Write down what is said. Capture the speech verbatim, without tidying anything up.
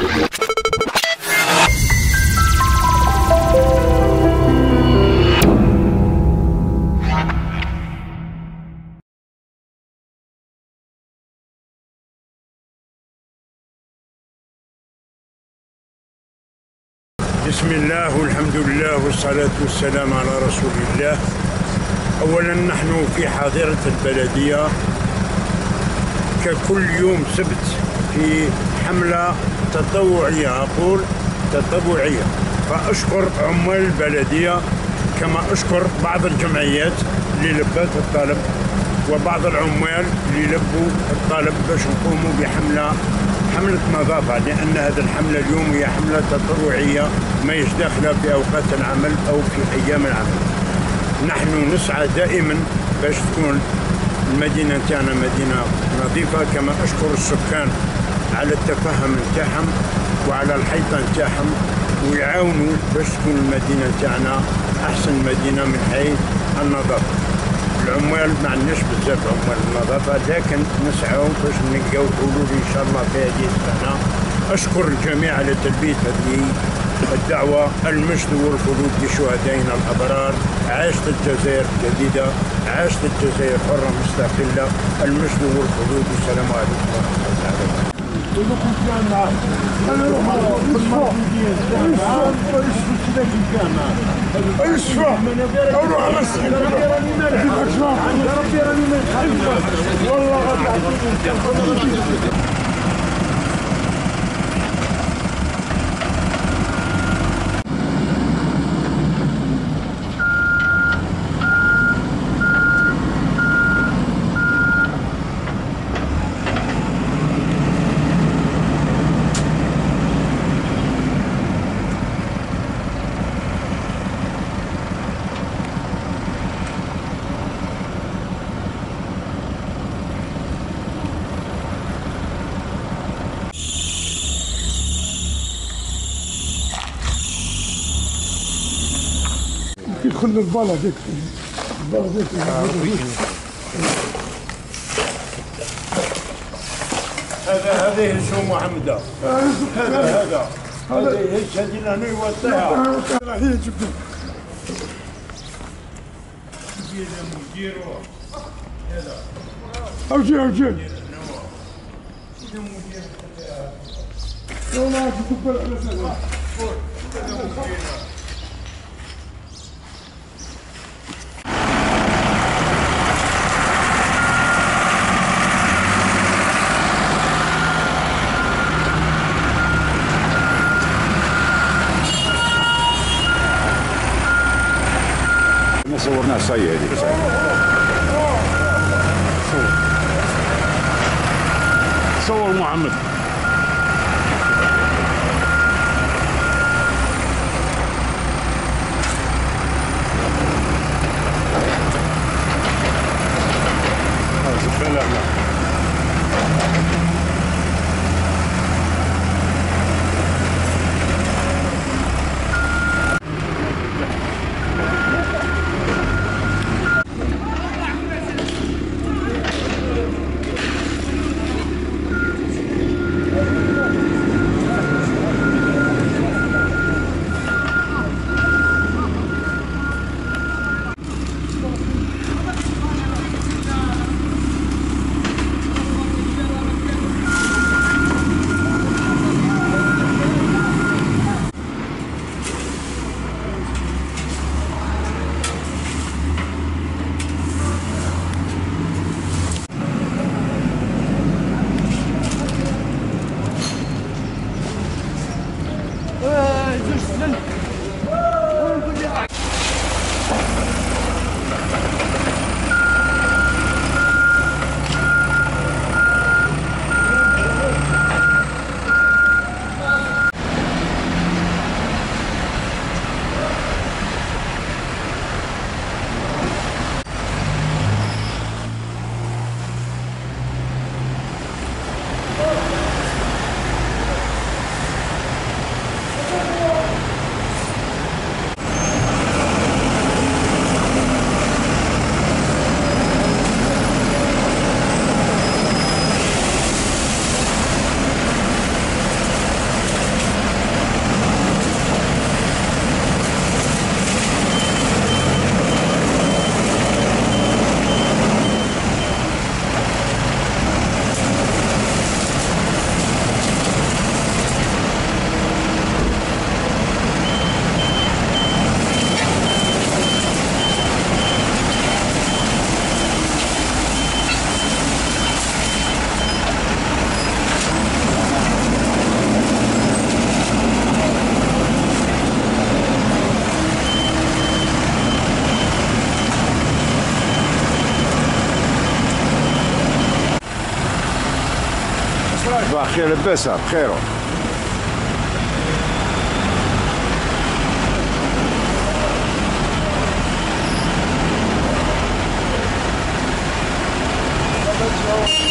بسم الله والحمد لله والصلاة والسلام على رسول الله. أولا نحن في حاضرة البلدية ككل يوم سبت في حملة تطوعية، أقول تطوعية، فأشكر عمال البلدية كما أشكر بعض الجمعيات اللي لبت الطلب وبعض العمال اللي لبوا الطلب باش نقوموا بحملة حملة نظافة، لأن هذه الحملة اليوم هي حملة تطوعية ما داخلة في أوقات العمل أو في أيام العمل. نحن نسعى دائما باش تكون المدينة تاعنا مدينة نظيفة، كما أشكر السكان على التفهم نتاعهم وعلى الحيطة نتاعهم ويعاونوا باش تكون المدينة تاعنا أحسن مدينة من حيث النظافة. العمال ما عندناش بزاف عمال النظافة، لكن نسعوا باش نلقاو حلول ان شاء الله في هذه السنة. اشكر الجميع على تلبية هذه الدعوة. المجد والخلود لشهدائنا الابرار. عاشت الجزائر جديدة، عاشت الجزائر حرة مستقلة. المجد والخلود. السلام عليكم ورحمة الله وبركاته. يدخل البلا ديك البلا ديك هذا هذه شو محمدة هذا هذا هذه هيك هذه لهنا يوطيها هي جبت مدير هذا اوجي اوجي والله تقبل على سنة صورنا الصية هذه بس صور صور محمد اخي لبسها بخيره. Let's go.